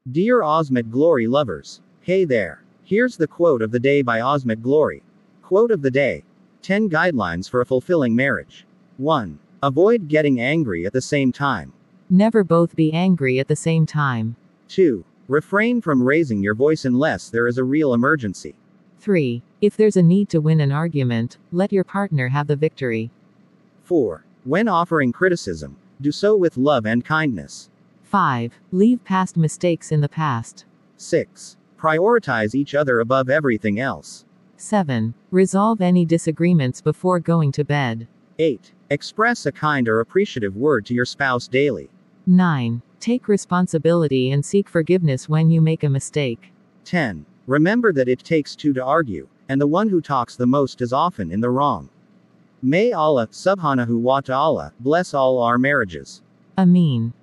Dear Osmet Glory lovers. Hey there. Here's the quote of the day by Osmet Glory. Quote of the day: 10 guidelines for a fulfilling marriage. 1. Avoid getting angry at the same time. Never both be angry at the same time. 2. Refrain from raising your voice unless there is a real emergency. 3. If there's a need to win an argument, let your partner have the victory. 4. When offering criticism, do so with love and kindness. 5. Leave past mistakes in the past. 6. Prioritize each other above everything else. 7. Resolve any disagreements before going to bed. 8. Express a kind or appreciative word to your spouse daily. 9. Take responsibility and seek forgiveness when you make a mistake. 10. Remember that it takes two to argue, and the one who talks the most is often in the wrong. May Allah, subhanahu wa ta'ala, bless all our marriages. Ameen.